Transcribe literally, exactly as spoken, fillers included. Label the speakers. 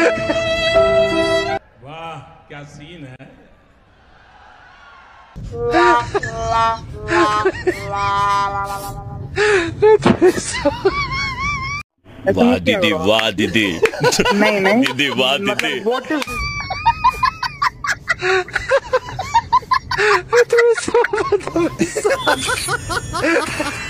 Speaker 1: वाह क्या सीन है।
Speaker 2: वाह दीदी, वाह दीदी।
Speaker 3: नहीं नहीं
Speaker 2: दीदी वाह दीदी।
Speaker 3: व्हाट इज
Speaker 4: तुम्हें सब